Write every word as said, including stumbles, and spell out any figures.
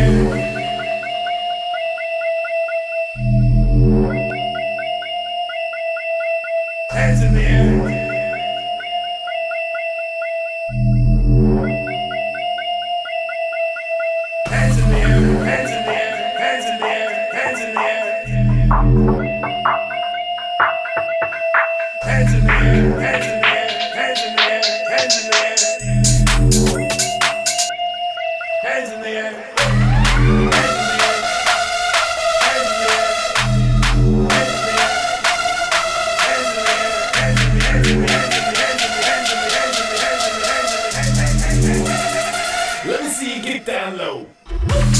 Hands in the air. Hands in the air. Hands in the air. Hands in the air. Hands in the air. Hands in the air. Hands in the air. Hands in the air. Hands in the air. Hands in the air. Let me see you get down low.